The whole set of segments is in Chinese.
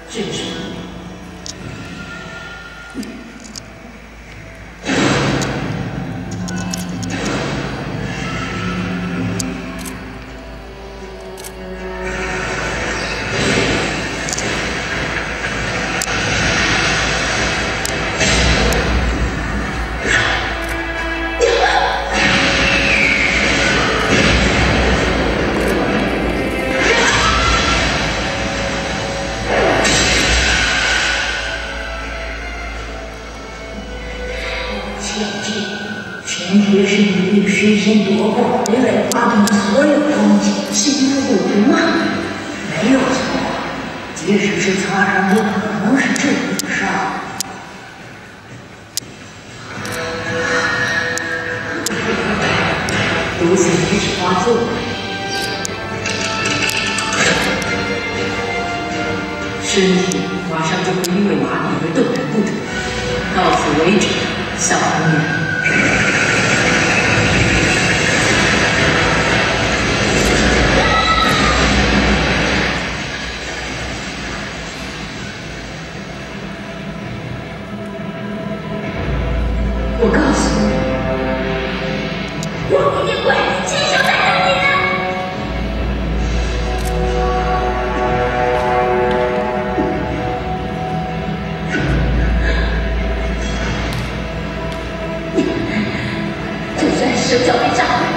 真是。 前提是你神仙夺宝回来，把你所有东西心如不足啊！没有错，即使是擦伤，也可能是致命伤。毒性开始发作，身体马上就会因为麻痹而动弹不得。到此为止，小朋友。 我告诉你，我一定会亲手带着你的。就算手脚被炸坏，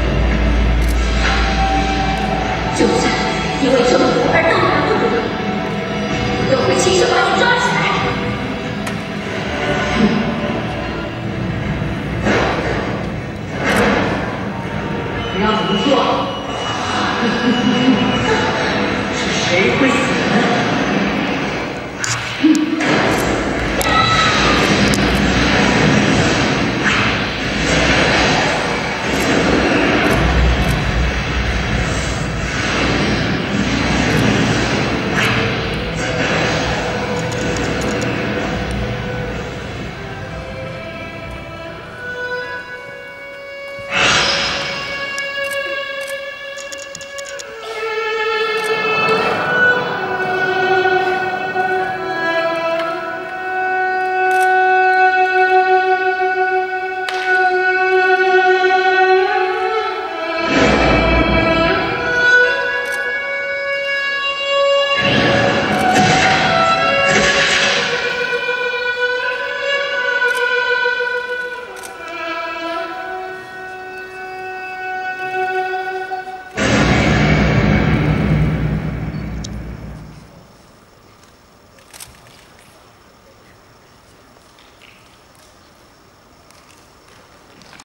就算因为中毒而动弹不得，我都会亲手把你抓起来。 你要怎么做？是谁会？